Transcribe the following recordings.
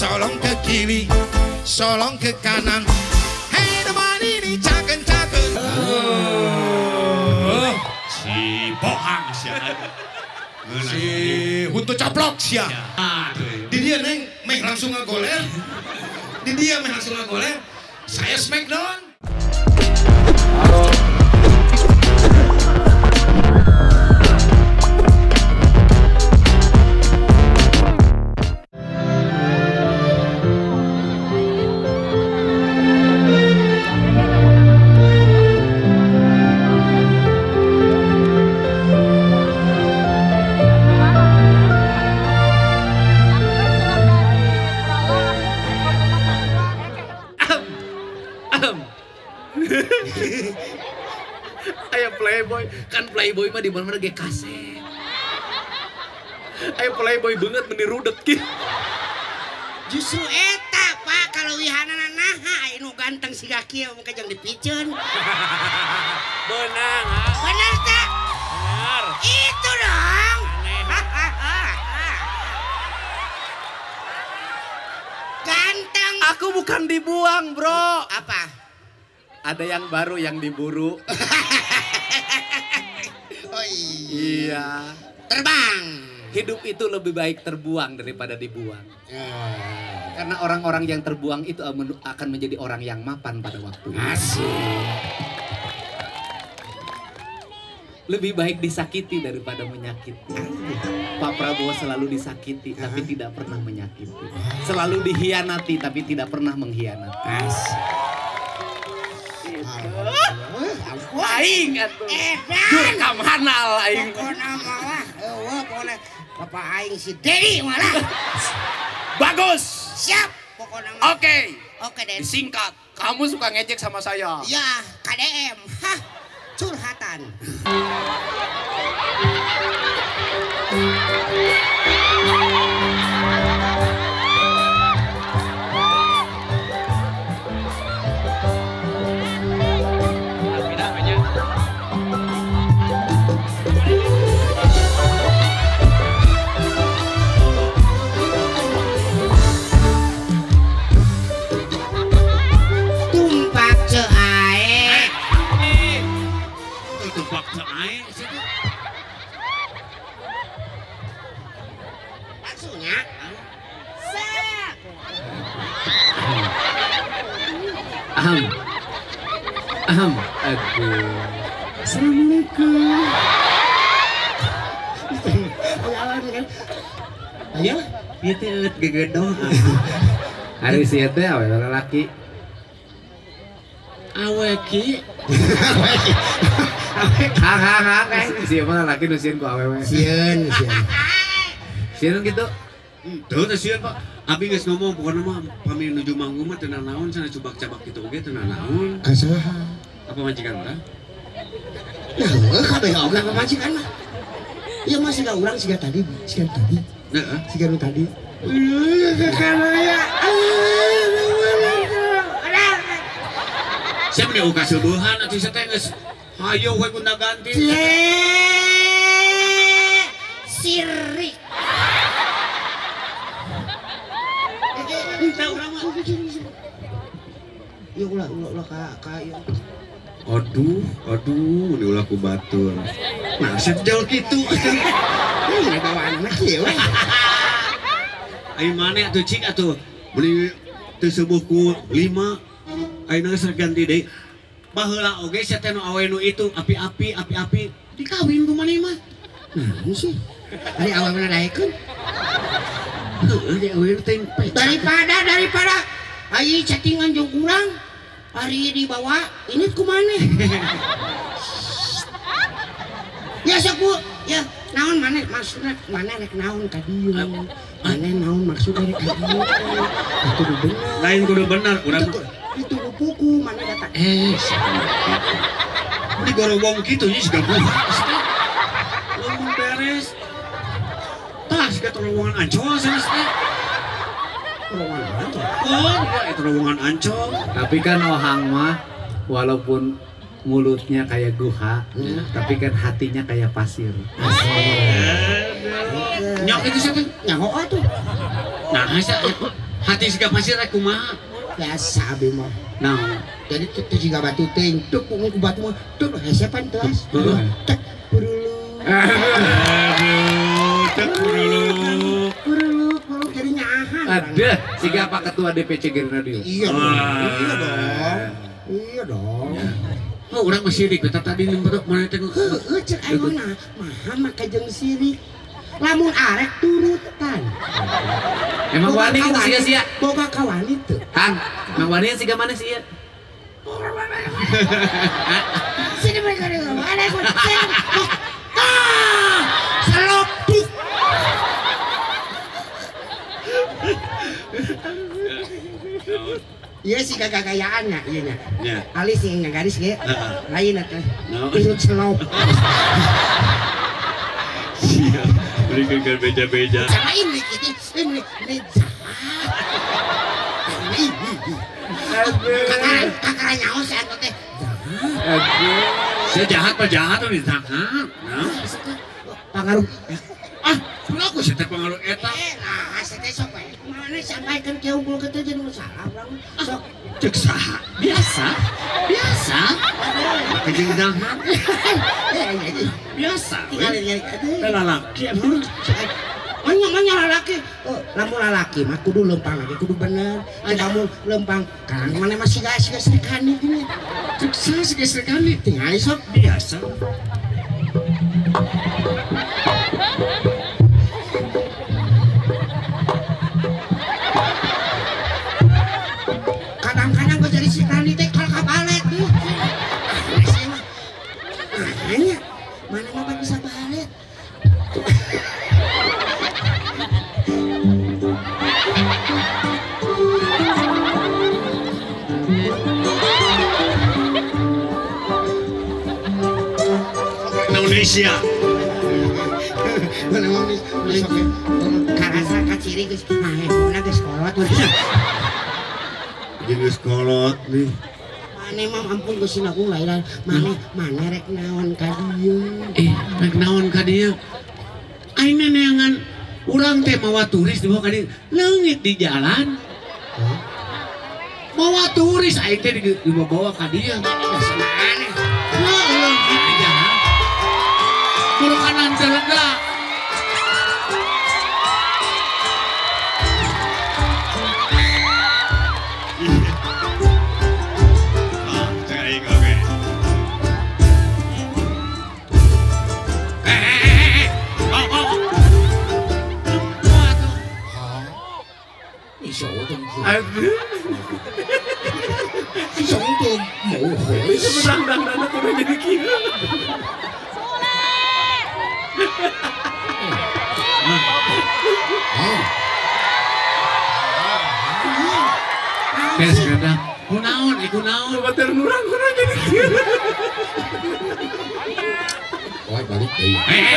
solong ke kiri, solong ke kanan. Hei teman ini caken-caken. Si Bohang siapa? Si Huntu Caplok siapa? Di dia neng, main langsung ngagoler. Di dia main langsung ngagoler. Saya Smackdown. Ayo playboy, kan playboy mah di mana-mana ge kaset. Ayo playboy banget menirudet ki. Justru eta Pak kalau wihanana naha anu ganteng siga kieu mungkin jeung dipiceun. Beunang, Bener tak? benar. Itu dong. Ganteng. Aku bukan dibuang, bro. Apa? Ada yang baru yang diburu. Oh Iya. Terbang. Hidup itu lebih baik terbuang daripada dibuang. Karena orang-orang yang terbuang itu akan menjadi orang yang mapan pada waktunya. Lebih baik disakiti daripada menyakiti. Pak Prabowo selalu disakiti tapi tidak pernah menyakiti. Selalu dihianati tapi tidak pernah mengkhianati. Aing atuh. Jur kamhanal aing. Pokona mah pokona Bapak aing si Dedi malah. Bagus. Siap pokona mah. Oke. Oke, Den. Disingkat, kamu suka ngejek sama saya. Ya, KDM. Hah. Curhatan. Tumpak ceae. Itu bakso air situ. Maksudnya? Sak. Aham. Aham. Aduh. Assalamualaikum. Ayo, itu gegedong. Hari si teh awe laki. Aweki. Hang. Siapa laki nu sieun ku awewe. Sieun. Sieun gitu. Tuh tasian Pak. Abi geus ngomong pokona mah pami nuju manggung mah teu naon sana cubak-cabak kitu oge teu naon. Kasaha? Apa majikan urang? Nah, kabeh oge pamajikan mah. Ieu mah siga urang siga tadi. Heeh. Siga nu tadi. Siapa nih uka sebuhan atuh saya teh geus hayo we guna ganti. Sirik. Entah urang mah. Ya ulah ka ieu. Aduh, ini ulah ku batur. Nah, sejauh gitu. Ini bawaan anak kieu. Ayo mana atuh cik atuh beli teu sebuhku 5 ayeuna geus ganti deui. Baheula oge sia teh nu awe nu itu api-api dikawin ku maneh mah. Nah, sih. Ari awal mana daekeun? Heuh, di awe nu tempe. Daripada ayi chattingan jeung urang. Hari dibawa ini ku maneh. Ya sok Bu, ya naon maneh maksudna maneh rek naon ka dieu. Maneh naon maksudna rek ka dieu. Itu bener. Lain kudu bener urang. Itu buku maneh datang. Di gorobong kitu nya siga buah. Lamun beres. Tah siga terowongan Ancol sanes teh. Terowongan Ancol. Oh, itu terowongan Ancol. Tapi kan Ohang mah walaupun mulutnya kayak guha, tapi kan hatinya kayak pasir. Nyok itu siapa? Nyaho atuh. Nah, Hati siga pasir rek kumaha? Biasa abi mah. Naon? Jadi itu juga batu ting, tuh ku batu mah, tuh hesepan telas. Tek purulu. Aduh, cek dulu. Purulu jadi nyahan. Ada siga Pak Ketua DPC Gerindra Radio. Iya dong. Iya dong. Oh, orang masih sirik, kita tadi nyemprot mana tengok. Cek ayeuna maha maka jeung sirik. Lamun arek turutan. Emang wani kita sia-sia. Boga kawan itu. Kang, Mang Wani siga mana sih ya? Sini mereka dulu. Ada aku. Selopuk. Iya sih gaya-gayaannya, iya nya. Ya. Alis yang garis ge. Lain atuh. No. Inut selop. Siap. Berikan ke beja-beja. Sama ini kakak nyawa saya teh. Saya jahat pak jahat tuh ditangkap. Pengaruh. Aku sih pengaruh eta. Nah, saya sok we. Mana sampaikan ke unggul kita jadi masalah orang. Sok Cek saha? Biasa. Kejeng jahat. Biasa. tinggal nyari aduh. Lalaki. Manya lalaki. Lamun lalaki mah kudu lempang lagi, kudu bener. Kamu lempang, kan mana masih gak serikani gini. Cek saha sih serikani. Tinggal sok. Biasa. Kadang-kadang gue jadi serikani teh kalau kabalet tuh. Makanya mana mau bisa balet. Indonesia. Mana mau nih, karasa kaciri guys, mana guys kolot tuh. Jenis kolot nih. Mana mam ampun gusin aku lahiran, mana rek naon kadieu. Rek naon ka dieu? Aing neangan urang teh mawa turis di bawah ka dieu. Leungit di jalan. Mawa turis aing teh dibawa ka dieu. Sama aneh. Leungit di jalan. Kulo kanan telega. Sống tôi mổ hổi. Đang aku udah jadi gila. Kes kada. Kunaon, kunaon. Bater nurang kurang jadi gila. Oi balik deui.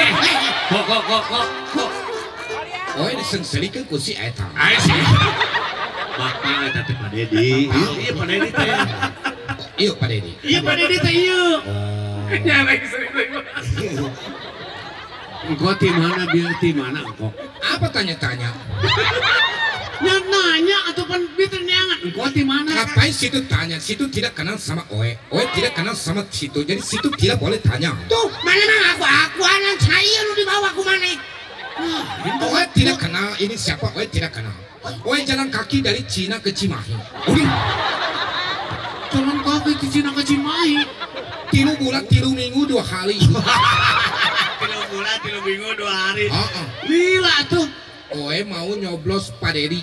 Kok. Oi disengselikeun ku si eta. Ai sih. Bapak eta teh Pak Dedi. Iya Pak Dedi teh. Ieu Pak Dedi. Iya Pak Dedi teh ieu. Ya lagi sering. Engkau di mana biar di mana engkau? Apa tanya-tanya? Nanya atau pan biar neangan. Engkau di mana? Ngapain situ tanya? Situ tidak kenal sama Oe. Oe tidak kenal sama situ. Jadi situ tidak boleh tanya. Tuh, mana mah aku anak saya lu dibawa ku mana? Oe tidak kenal ini siapa? Oe tidak kenal. Oe jalan kaki dari Cina ke Cimahi. Jalan kaki ke Cina ke Cimahi. 3 bulan 3 minggu 2 hari. 3 bulan 3 minggu 2 hari. Gila tuh. Oe mau nyoblos Pak Dedi.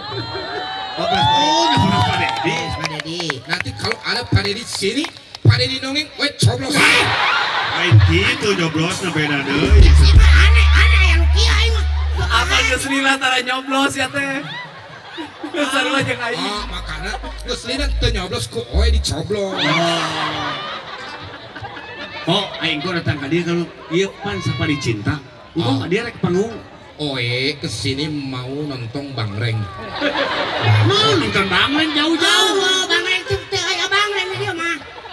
Oh, nyoblos Pak Dedi. Pak Dedi. Nanti kalau ada Pak Dedi sini, Pak Dedi nongeng, Oe coblos. Lain gitu nyoblosnya beda deh. Aneh yang kiai mah. Apa geus lila tara nyoblos ya teh? Sarua jeung aing. Makanya geus lina teu nyoblos ku Oe dicoblos. Oh, aing kok datang ka dieu kalau ieu pan sapari cinta. Engko ka dieu rek panggung. Oe kesini mau nonton Bangreng. Mau nonton Bangreng jauh-jauh. Oh, Bangreng tuh teh aya Bangreng dia mah.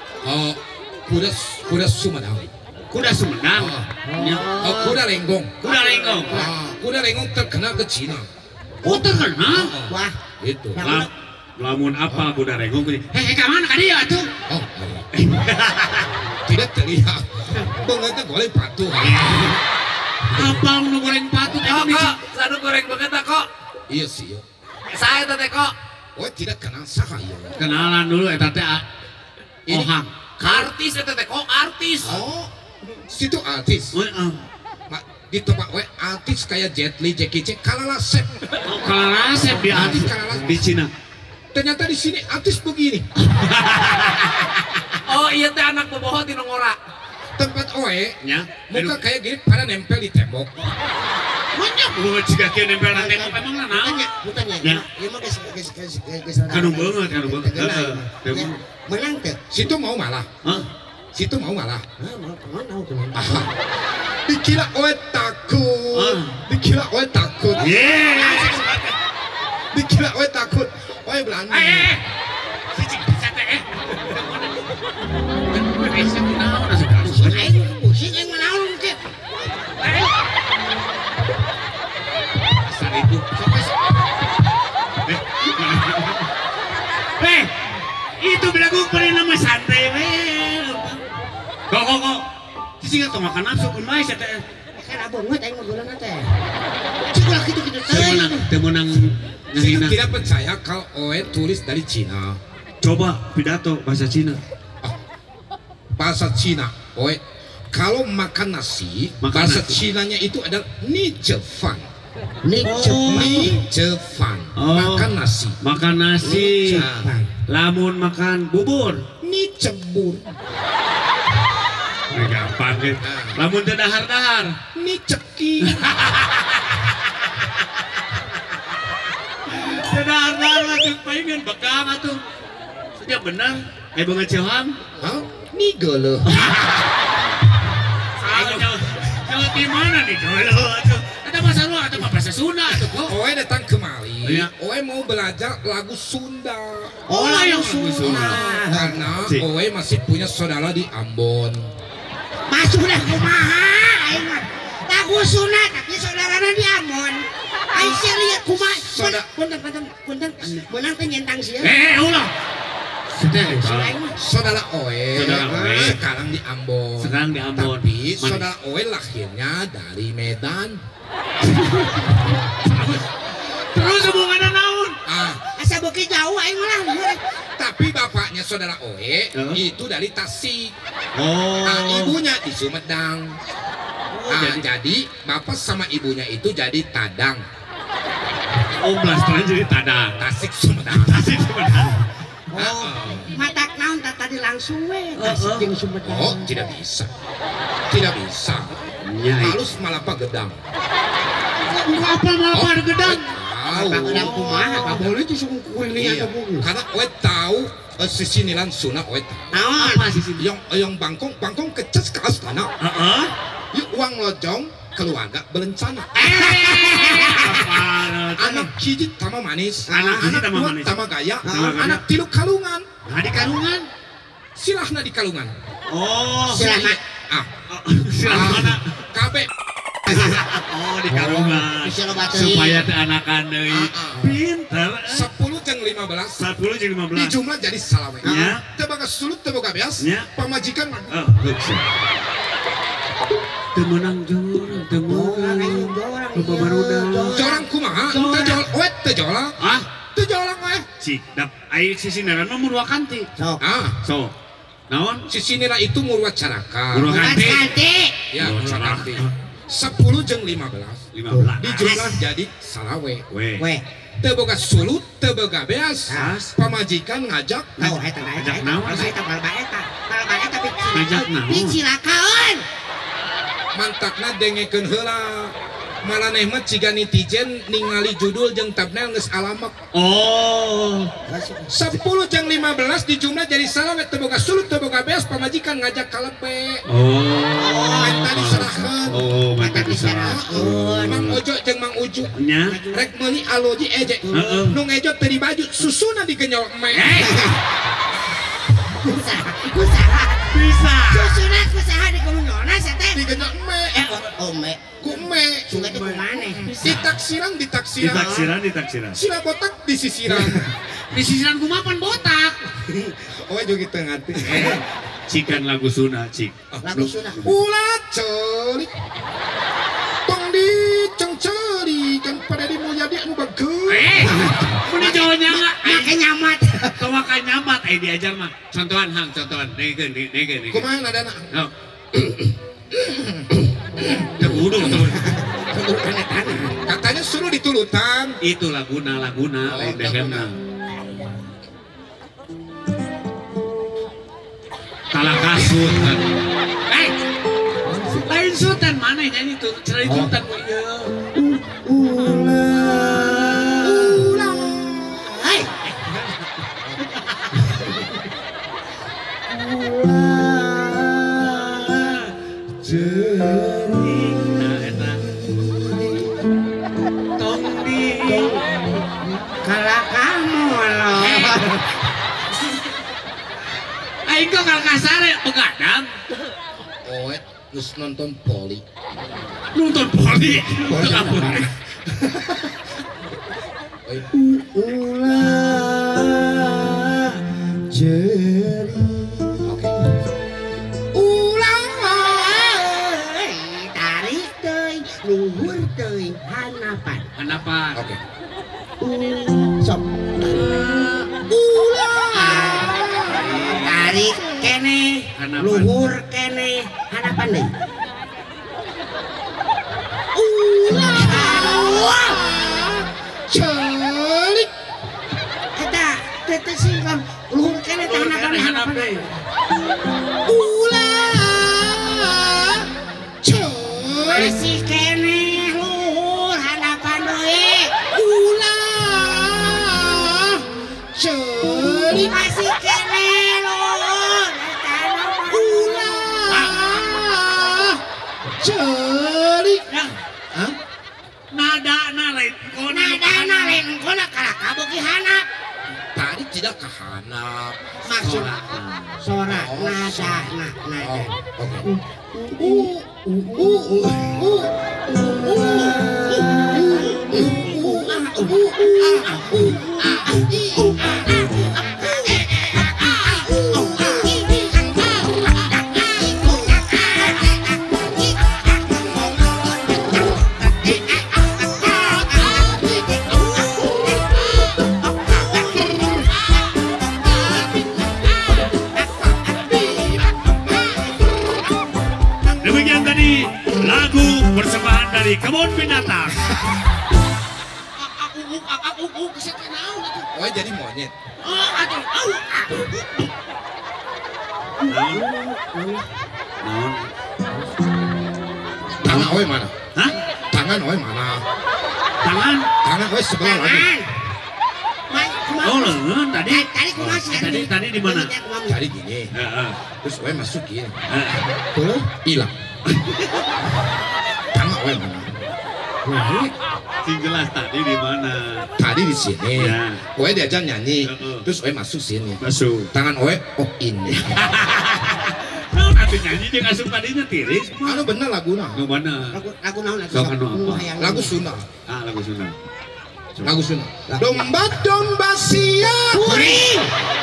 Kuda Sumedang. Kuda Sumedang. Kuda Lenggong. Kuda Lenggong. Kuda Lenggong terkenal ke Cina. Oh, terkenal. Wah, Itu. Lamun apa kuda rengong kudu. Ka mana ka dieu atuh? Oh. Tidak terlihat. Banget goleng patuh. Apa nu goreng patut Oh kok, sanu goreng banget kok. Iya sih. Saya teh kok. Oh tidak kenal saha ieu. kenalan dulu eta teh Ohang. Artis eta teh kok artis. Oh. Situ artis. Mak gitu Pak we artis kayak Jet Li, Jackie Chan kalalasep. Kalalasep di Artis artis kalalasep. di Cina. Ternyata di sini artis begini. Oh iya teh anak boboho di Nongora. Tempat oe Nya. muka kayak gini pada nempel di tembok. Banyak gua juga kieu nempel na tembok emang naon? Bukannya. Ya. Ieu mah geus Kanu beungeut, kanu beungeut. Heeh. Menang teh. Situ mau malah. Hah? Situ mau malah. Mau kemana? Aha. Dikira oe takut. Dikira oe takut. Dikira oe takut. Oe berani. Cicing bisa teh. Bisa naon asup. Aing pusing aing manaon teh. Asal itu. Itu belagu pernah nama santai we. Kok. Cicing atuh makan nafsu kun bae teh. Kan abongeut aing mah geulana teh. Cikulah kitu-kitu Teu meunang Saya ngahina. tidak percaya kalau oe tulis dari Cina. Coba pidato bahasa Cina. Bahasa Cina, oe. Kalau makan nasi, Makan bahasa nasi. Cinanya itu adalah ni Jepang. Ni Ni Jepang. Oh. Makan nasi. Makan nasi. Jepang. Lamun makan bubur. Ni cebur. Gampang kan. Lamun teu dahar-dahar. Ni ceki. Teu dahar-dahar atuh paingan bekam atuh. Sudah benar. Beungeut ceuham. Hah? Ni geuleuh. Jawa di mana nih geuleuh atuh? Eta bahasa lu atuh mah bahasa Sunda atuh kok. Oe datang kemari. Iya. Oe mau belajar lagu Sunda. Oh, yang Sunda. Karena Cik. Oe masih punya saudara di Ambon. Masuk dah kumaha aing mah. Lagu sunat tapi saudarana di Ambon. Aing sia lihat kumaha. Punten. Menang teh nyentang sia. Ulah. Sudah. Saudara Oe Saudara Oe. sekarang di Ambon. Sekarang di Ambon. Tapi Mana? saudara Oe lahirnya dari Medan. Terus hubungannya naon? Asa beuki jauh aing mah. Tapi bapaknya saudara Oe itu dari Tasik. Ibunya di Sumedang. Jadi bapak sama ibunya itu jadi Tadang. Blasteran jadi Tadang. Tasik Sumedang. Tasik Sumedang. Matak naon tadi langsung we. Tasik jeung Sumedang. Oh, tidak bisa. Tidak bisa. Halus malapa gedang. Apa ada gedang? Tahu. Gedang kumaha? Apa boleh tuh suku kuliah Iya. ke buku. Karena Oe tahu sisinilan Sunda Oe tahu. Naon? Apa sih sini? Yang bangkong kecas ke astana. Yuk uang lojong keluarga berencana. Anak hiji tama manis. Anak hiji tama dua manis. tama gaya. Tama gaya. Anak tilu kalungan. Nah di kalungan. Silahna di kalungan. Silahna. Silang mana? Kabe. Di kalungan. Bisa lo baterai. Supaya teh anakan deui. Pinter. 10 jeung 15. 10 jeung 15. Dijumlah jadi salawe. Ya. Teu boga sulut teu boga beas. Ya. Pamajikan Teu meunang jorang, teu meunang. Loba barudak. jorang kumaha? Teu jol oe teu jolang. Teu jolang oe. Cik, dap ai sisineran mah murwakanti. So. Naon? Sisinira itu Murwacaraka. Murwakanti. Ya, Murwakanti. 10 jeung 15. 15. Dijumlah jadi salawe. Weh. Teu boga sulut, teu boga beas. As. Pamajikan ngajak. Tahu eta Ngajak naon? Balba eta Ngajak naon? Dicilakaeun. Mantakna dengekeun heula. Maraneh mah ciga netizen ningali judul jeung thumbnail geus alamak. 10 jeung 15 dijumlah jadi salawe teu boga sulut teu boga beas pamajikan ngajak kalepe. Eta diserahkeun. Mata diserahkeun. Mang Ojo jeung Mang Uju. Nya. Rek meuli aloji eje. Nu ngejo teu di baju susuna digenyol eme. Kusaha. Bisa. Susuna kusaha di kumunona sia teh. digenyak me. Oh me. Ku me. Sungai itu kemana? Ditaksiran. Sila botak di sisiran. Di sisiran kumapan botak. Oh juga gitu ngerti. Cikan lagu Sunda, cik. Lagu Sunda. Ulat celik. Tong di cengceri kan pada di Mulyadi anu bagus. Muni jawanya enggak? Make nyamat. Kau makan nyamat, diajar mah. Contohan hang, contohan. Negen. Kumaha nadana? No. Terudung tuh. Katanya suruh ditulutan. Itu laguna, lain degana. Kalah kasut kan. Lain sultan mana nyanyi tuh? Cerai sultan ya. Hai. Jering nah enak. Tong di Kalau kamu loh. aing kok kal kasare begadang. Oh, terus nonton poli. Nonton poli. Ulah jeri. Ulah tarik teuing, luhur teuing, hanapan. Hanapan. Oke. Sok. Tarik kene, Hanapan. luhur kene, hanapan deui. Celik. Eta teh singkam luhur kene teh hanapan deui. Ulah celik. Masih kene luhur hanapan deui. Ulah celik. Masih kene luhur hanapan. Ulah celik. Hah? Nada lain kona. Nadana lain kona kalah kabogi hanap. Tadi tidak kehanap. Maksud sora nada nada. Oke. Demikian tadi lagu persembahan dari Kebun Binatang. Oh, jadi monyet. Tangan oe mana? Hah? Tangan oe mana? Tangan? Tangan oe sebelah lagi. Oh, lengan tadi. Tadi kumaha sih? Tadi di mana? Jadi gini. Terus oe masukin. Tuh. Hilang. Tangan oe mana? Sing jelas tadi di mana? Tadi di sini. Ya. Oe diajak nyanyi. Terus oe masuk sini. Masuk. Tangan oe oh ini. Nah, nanti nyanyi jeung asup tadinya tiris. Anu bener laguna. Nu mana? Lagu naon lagu? Sok anu apa? Lagu Sunda. Lagu Sunda. Lagu Sunda. Domba-domba siap. Kuring.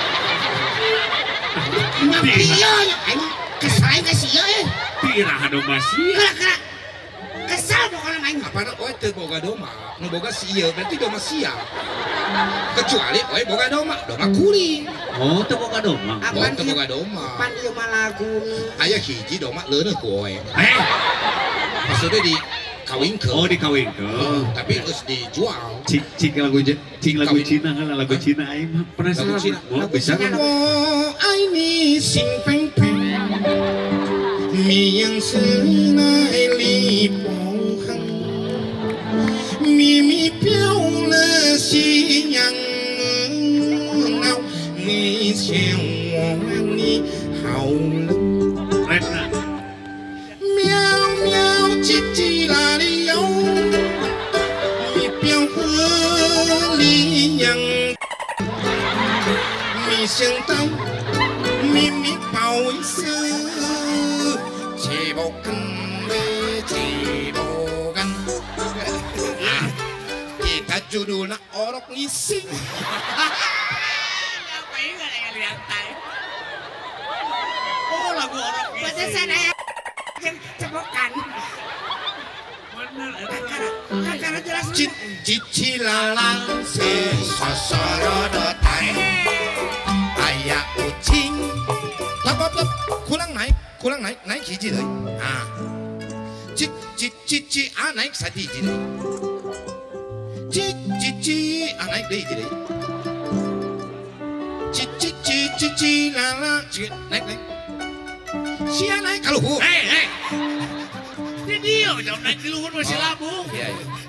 Mapio, aing kesal ka sia Tiraha domba sia. Kira-kira kesal pokoknya main. Apana oe teu boga domba. Nu boga sia berarti domba siap. Kecuali oe boga domba kuring. Oh, teu boga domba. Oh, teu boga domba. Pan ieu mah lagu. Aya hiji domba leuneuh ku oe. Maksudnya di kawinkeun. Oh, dikawinkeun. Tapi geus dijual. Cing lagu Cina kan lagu Cina aing mah penasaran. Lagu Cina. Oh, bisa kan? Oh, ai ni sing peng peng. Mi yang senai li pong hang. Mi piao le xi yang ngao. Ni xiao wang ni hao lu. Miao miao chi chi la li yo. Mi piao he li yang. Mi xiang tao. Mi bao sư. Chè cibokan cibokan. Ah, kita judulnya orok ngising. Ngapain gak ada lihat tay? Oh lagu orok ngising. Pantesan aya cebokan. Bener. Kakara jelas. Cicilalang sesosorodotan aya ucing. Lap kurang naik hiji deui. Ah. Cici naik sadiji deui. Cici naik deui hiji deui. Cici lala naik. Sia naik ka luhur. Hei. Di dia jam naik di luhur masih labung. Iya.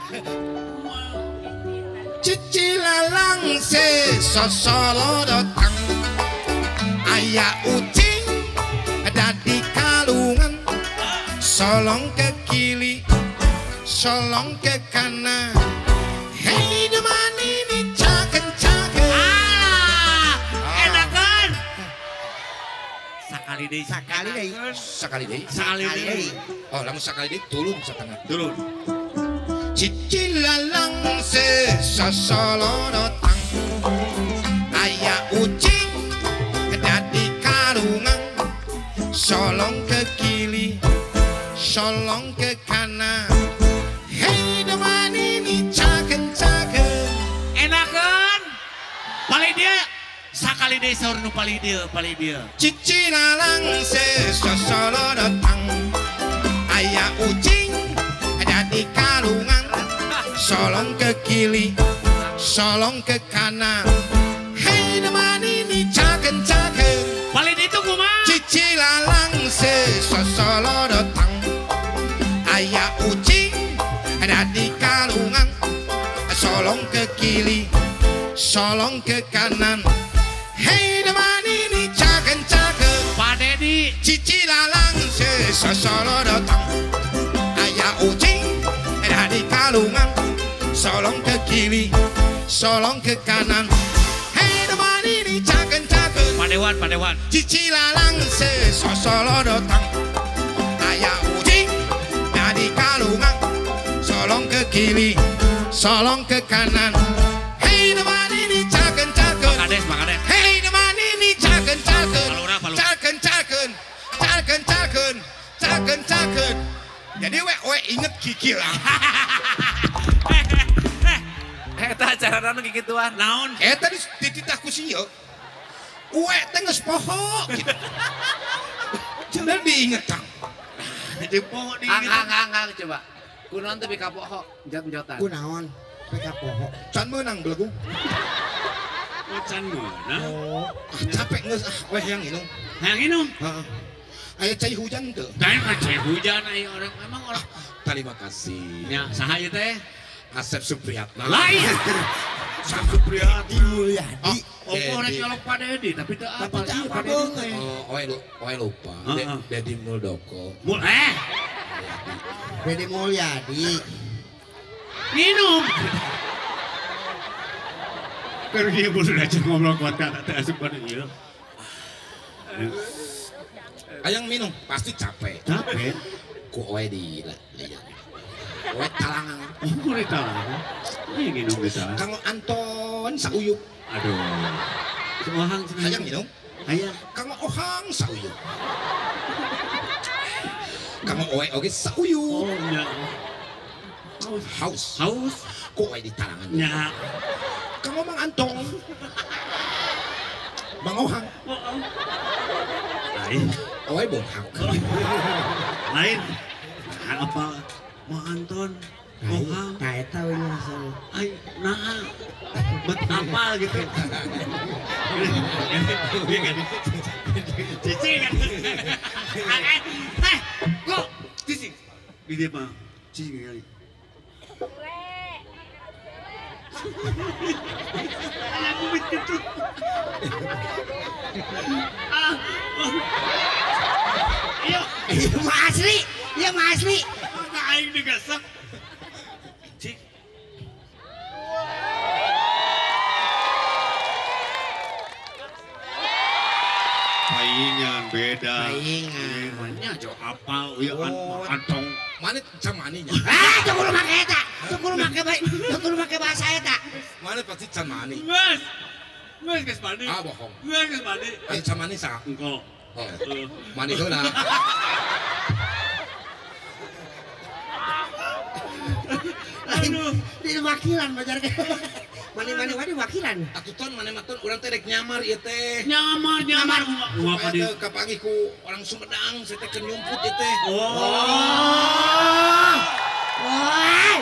Cici lalang sesosorodotan aya ucing ada di kalungan, solong ke kiri, solong ke kanan. Hei teman ini caken. Enakan. Sakali deui. Oh, lamun sakali deui tulung satengah. Turun. Cici lalang sesosorodotan aya ucing ada di kalungan, solong ke kiri, solong ke kanan. Hei teman ini caken. Enakan. Paling dia sakali deui saur nu paling dia. Cici lalang sesosorodotan aya ucing ada di kalungan, solong ke kiri, solong ke kanan. Hei teman ini caken. Paling itu kumaha? Cici lalang sesosorodotan aya ucing ada di kalungan, solong ke kiri, solong ke kanan. Hei teman ini caken. Pak Dedi. Cici lalang sesosorodotan aya ucing ada di kalungan, solong ke kiri, solong ke kanan. Hei teman ini caken. Pak Dewan. Cici lalang sesosorodotan aya ucing ada di kalungan, solong ke kiri, solong ke kanan. Hei teman ini caken. Pak Kades. Hei teman ini caken. Palura. Caken. Jadi we inget kikil lah. Eta acara nu gigituan. Naon? Tadi dititahku sih yo. Uwe tenges poho gitu. Jangan diinget Kang. Di poho di. Ang coba. Kunaon teh bika poho jot-jotan. Kunaon? Peka poho. Can menang belagu. Ocan mana? Capek nges weh yang inung. Yang inung. Heeh. Aya cai hujan teu. Kain aceh hujan aya orang memang orang. Terima kasih. Ya, saha ieu teh? Asep Supriyatna. Lain. Supriyatna Mulyadi. Oh, orang nyolok Pak Dedi, tapi teu apa teu ieu apa Pak Dedi teh. Oe lupa. Dedi Muldoko. Dedi Mulyadi. Minum. Pergi boleh aja ngobrol kota teh asup pada ieu. Ayang minum pasti capek. Capek. Ku oe di lihat. Oe talangan. Oh, boleh tahu. Ini minum bisa. Kang Anton sauyuk. Aduh. Ohang Hayang minum. Hayang. Kang Ohang sauyuk. Kang oe oge sauyuk. Oh, nya. Haus. Ku oe di talangan. Nya. Kang Mang Anton. Bang Ohang. Lain. Oe bonghang. Lain. Apa? Mang Anton. Ohang. Nah, eta we nyasar. Ay, nah. Bet apal gitu. Cici kan. Kok cici? Di dia mah. Cici kali. Aku begitu. Ayo. Iya mah asli. Maka aing digesek. Cik. Paingan beda. Ingat. Namanya jo apal ya kan Oh. antong. Mana can maninya? Tuh kudu make eta. Tuh kudu make bahasa eta. Mana pasti can mani. Geus. Geus geus mandi. Ah bohong. Geus geus mandi. Ayo can mani sa. Engko. Oh. Mani heula. Aduh, di wakilan bajar ke. Mani wakilan. Atuton mana maton urang teh rek nyamar ieu teh. Nyamar. Apa di? Supaya kapangi ku orang Sumedang saya teh keur nyumput ieu teh. Woi.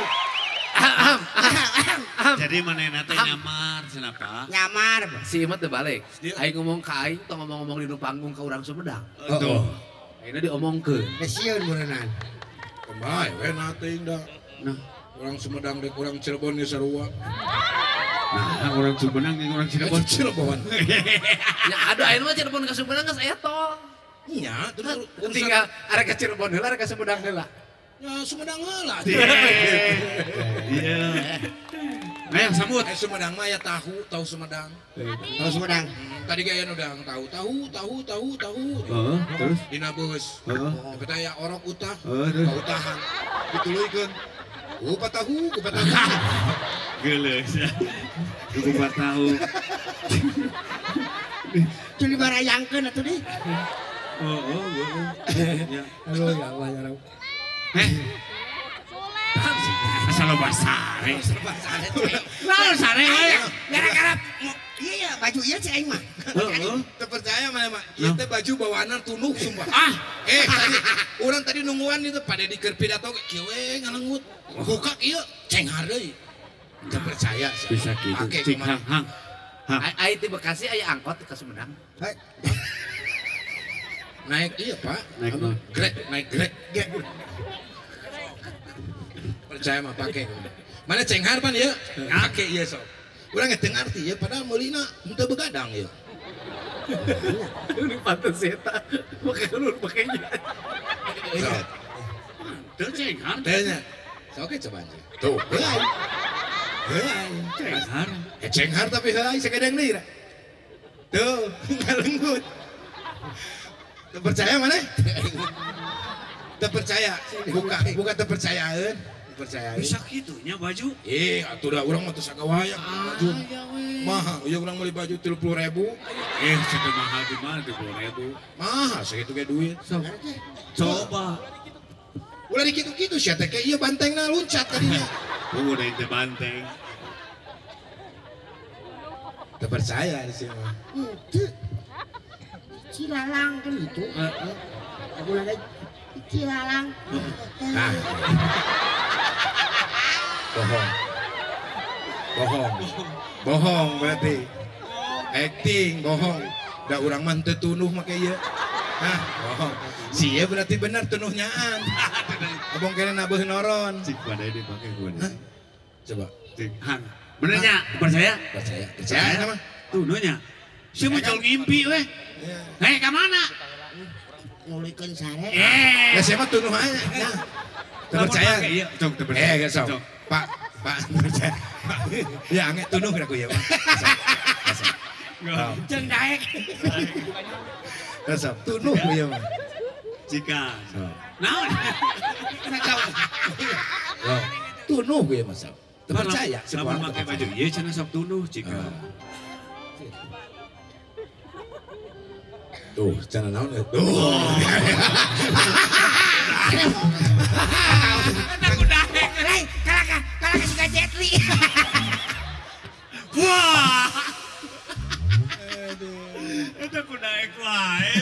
Jadi manehna teh nyamar kenapa? Nyamar. Si Imut teh balik. Aing ngomong ka aing tong ngomong-ngomong di nu panggung ka urang Sumedang. Tuh. Ayeuna diomongkeun. Kesieun beuneunan. Kembali we nating da. Nah, Orang Sumedang dek orang Cirebon ge sarua. nah orang Sumedang jeung orang Cirebon. Cirebon. Ya aduh ayeuna mah Cirebon ka Sumedang geus aya tol. Iya, terus Tinggal arek ka Cirebon heula, arek ka Sumedang heula. ya Sumedang heula. Iya. Ayo sambut. Sumedang mah ya tahu Sumedang. Tahu Sumedang. Tadi gaya udang tahu. Terus? Dina beus. Heeh. Kita ya orok utah. Terus? Utahan. Dituluykeun. Kupat tahu. Geus ya. Kupat tahu. Culi barayangkeun atuh deui. Oh. Ya. Aduh ya Allah ya Rabb. Asal lo basare. Lalu sare we. Gara-gara iya ya baju ieu si aing mah. Teu percaya mana mah. Ieu teh baju bawaanan tunuh sumpah. Tadi urang tadi nungguan itu pada di keur pidato kieu we ngalengut. Buka kieu cenghar deui. Teu percaya sih. Bisa gitu. Ake Cik kumaha. hang. Ai di Bekasi aya angkot ke Sumedang. Naik iya Pak. Naik Apa? apa? Naik grek. Percaya mah pakai. Mana cenghar pan ya? Pakai iya sok. Urang teu ngarti ya padahal meulina henteu begadang ya. Ini pantes eta. Pakai ulun pakainya. Teu cenghar. Tanya. Sok coba aja. Tuh. Heuai. Cenghar. Cenghar tapi heuai sakedeng deui. Tuh, ngalenggut. Teu percaya mana? Teu percaya. Buka teu percayaan. Percaya. Bisa gitunya baju. Atuh dah urang mah teu sagawaya baju. Mahal, ieu urang meuli baju 30.000. Segitu mahal di mana 30.000. Mahal sakitu ge duit. Coba. Ulah dikitu-kitu sia teh ieu bantengna luncat tadinya. Udah ente banteng. Teu percaya di sini mah. Itu Cilalang kan itu. Aku lagi Cilalang. Nah. Bohong berarti. Acting bohong. Da urang mah teu tunuh make ieu. Nah, bohong. Sia berarti benar tunuhnyaan. Abong kene nabeuh noron. Cik pada dipakai gue. Coba Cik hang. Benernya percaya? percaya. Percaya mah. Tunuhnya. Si muncul ngimpi weh. Hei ke mana? Ngulikeun sare. Ya siapa tunuh aja. Nah. Teu percaya. Iya, cok teu percaya. Gak sok. Pak, percaya. Ya anget tunuh aku ya, Pak. Jeung daek. Sok. Tunuh ya, Pak. Jika. Naon? Tunuh gue ya, Mas. Teu percaya. Lamun make baju ieu cenah sok tunuh jika. Tuh, cenah naon ya? Tuh. Aku daek. Hei, kalaka suka Jet Li. Wah. Itu kuda ek wae.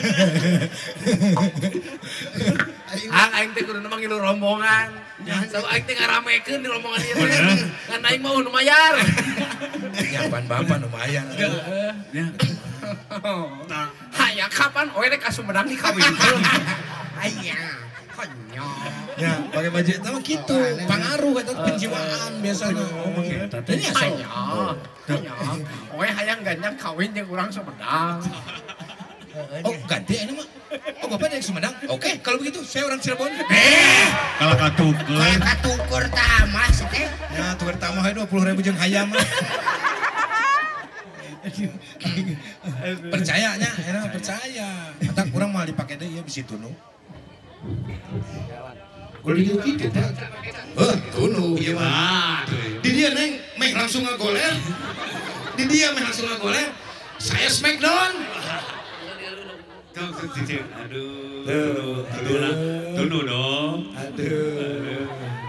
Aing teh kudu manggil rombongan. So aing teh ngaramekeun di rombongan ieu. Kan aing mau nu mayar. Nyapan bapak lumayan. Ya. Hayang kapan oe rek ka Sumedang dikawinkeun. Aya, konyol. Ya, pakai baju itu mah gitu. Pengaruh eta penjiwaan biasanya. Ini ya sok. Hanya. Oe hayang ganjang kawin jeung urang Sumedang. Oh, ganti ini mah. Oh, Bapak dari Sumedang. Oke, kalau begitu saya orang Cirebon. Kalau katukeun. Katukur tamas teh. Ya, tukar tamah 20.000 jeung hayam mah. Percayanya, enak percaya. Kata kurang mal dipakai deh ya bisi tunu. Kalau di gitu, tunu, iya mah. Di dia neng, meh langsung ngagoler. Di dia meh langsung ngagoler. Saya Smackdown. Aduh lah, tunu dong. Aduh.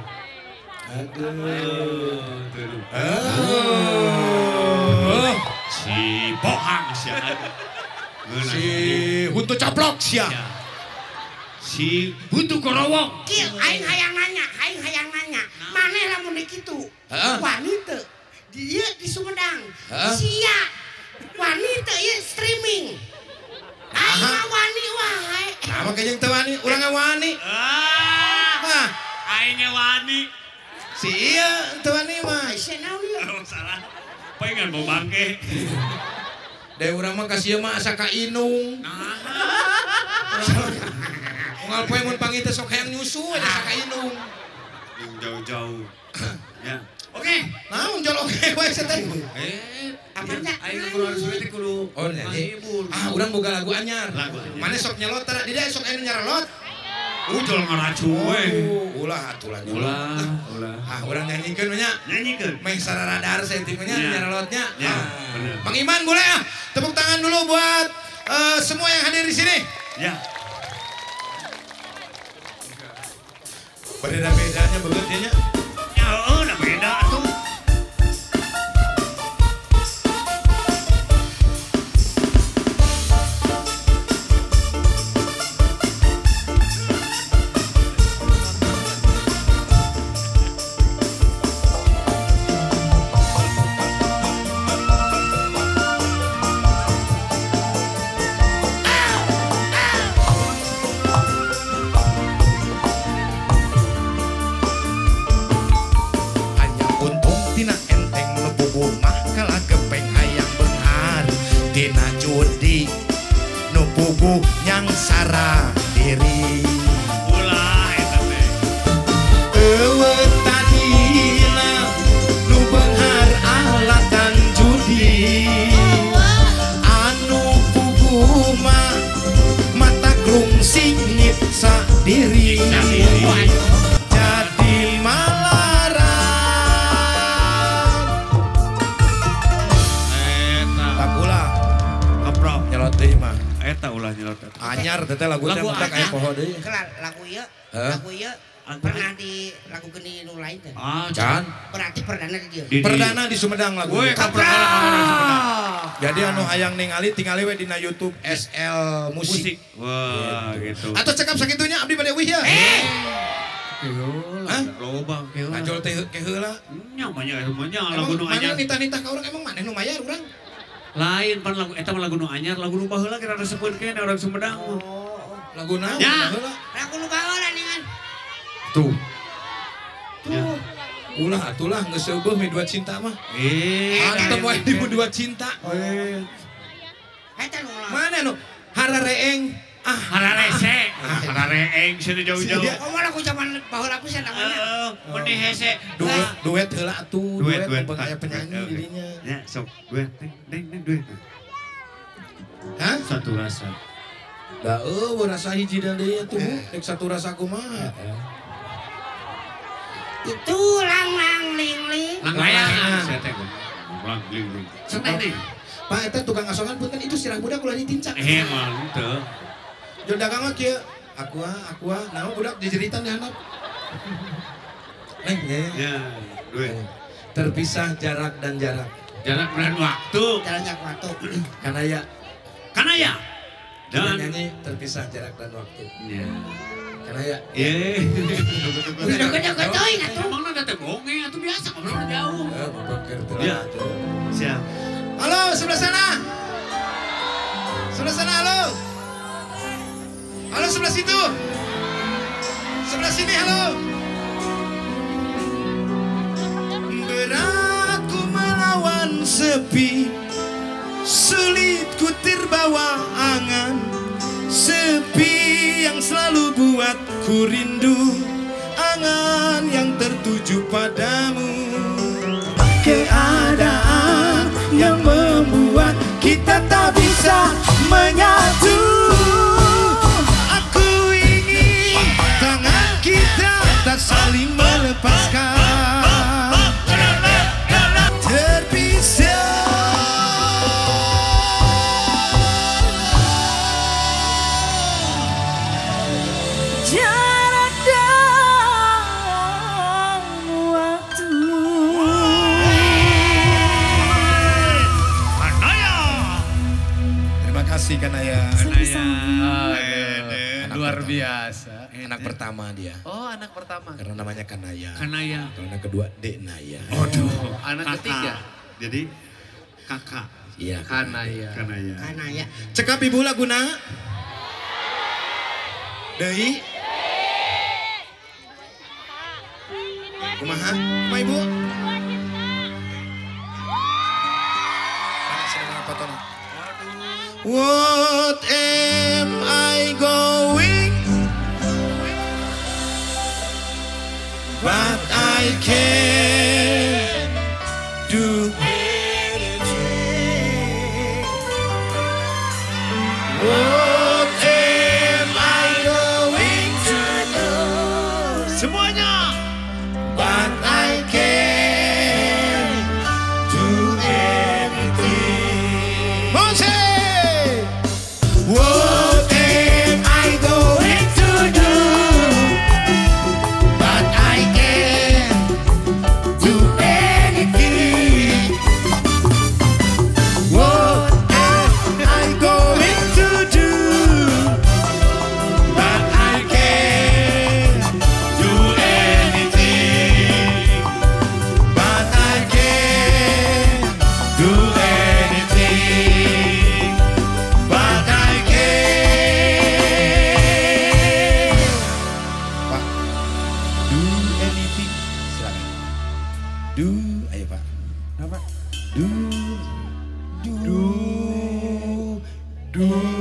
Si Bohang sia. Si Huntu Caplok sia. Si Huntu Korowong. Kieu aing hayang nanya, maneh lamun di kitu. Wanita dia di Sumedang. Sia wanita ieu streaming. Aing mah wani wae. Nah, makanya yang tewani, urang wani. Nah, Aing wani. si iya tewani mah. Sia naon ieu? Salah. Pengen mau bangke. Deh urang mah kasih mah asa ka inung. Ngal poe mun pangi teh sok hayang nyusu asa ka inung. Jauh-jauh. Ya. Oke, naon jol oke wae teh. Apanya? Aing kudu harus kudu. Oh, nyanyi. Urang boga lagu anyar. Mane sok nyelot tara di dia sok anu nyarelot. Ujol ngaracu we. Ulah atuh lah. Ulah. Urang nyanyiikeun nya. Nyanyiikeun. Meh sararadar sentimenya nyarelotnya. Ya, bener. Bang Iman boleh ya? Tepuk tangan dulu buat semua yang hadir di sini. Ya. Beda-bedanya banget ya nya. Ya, udah beda tuh. Nyang sara diri Ulah eta teh. Tadina nu beunghar alatan judi anu puguh mah mata grungsing nyiksa diri jadi malaran Eta. tak ulah Kaprok. nyelot deui mah Eta ulah nyelot eta. anyar teteh lagu teh mah kayak poho deui. Kelar lagu ieu. Hah? Lagu ieu pernah di lagu geni nu lain teh. Can Berarti perdana di dieu. perdana di Sumedang lagu. Gue Jadi anu hayang ningali tingali we dina YouTube SL Musik. Wah, gitu. Atau cekap sakitunya abdi bade wih ya. Hah? Loba keula. Ngajol teh ke heula. Nyamanya semuanya lagu nu Emang mana anyar. nitah-nitah ka urang emang maneh nu mayar urang? Lain pan lagu eta mah lagu nu anyar, lagu nu baheula kira resepkeun kene orang Sumedang. Lagu naon Ya. heula? Lagu nu baheula ningan. Tuh. Ya. Ulah atulah geus seubeuh mi dua cinta mah. Antem wae di dua cinta. Eta nu. Mana nu harareeng Hararese. Harareeng cenah jauh-jauh. Komo lagu zaman baheula pisan namanya. Meni hese. duet heula atuh, Duet. bang aya penyanyi dirinya. Ya, sok duet. Deng duet. Hah? Satu rasa. Da rasa hiji dan deui atuh, rek satu rasa kumaha. Itu lang ling ling. Layang. Saya teh. Lang ling. Santai deh. Pak eta tukang asongan punten itu sirah budak ulah ditincak. Emang teu. Jol dagang mah kieu. Aku naon budak dijeritan di handap. Neng Ya, duet. terpisah jarak dan jarak. Jarak dan waktu. Jalannya waktu. Karena ya Karena ya. kita Dan nyanyi terpisah jarak dan waktu. ya. Karena ya Udah gede teuing atuh. Emang ada teh bonge atuh biasa ngobrol jauh. ngobrol keur teu. Ya. Siap. Halo, sebelah sana. Sebelah sana, halo. Halo, sebelah situ. Sebelah sini, halo. Berat ku melawan sepi, sulit ku terbawa angan. Sepi yang selalu buat ku rindu, angan yang tertuju padamu. Keadaan yang membuat kita tak bisa menyatu. Aku ingin tangan kita tak saling melepaskan. Terpisah. Jarak dan waktu. Terima kasih Kanaya. Luar biasa. Anak pertama dia. Oh, anak pertama. Karena namanya Kanaya. Kanaya. Kalau anak kedua Denaya. Aduh, anak ketiga. Jadi kakak. Iya. Kanaya. Kanaya. Kanaya. Cekap ibu laguna. Deui. Kumaha? Kumaha ibu? Mana sih nama fotonya? What am I going? But I can't do anything. What am I going to do? Semuanya. But I can't do anything. Mose! What am I going to do? But I can't do anything. What am I going to do? But I can't do anything. But I can't do anything. But I can't. Pak, do anything. Silakan. Do, ayo Pak. Apa? Do, do, do.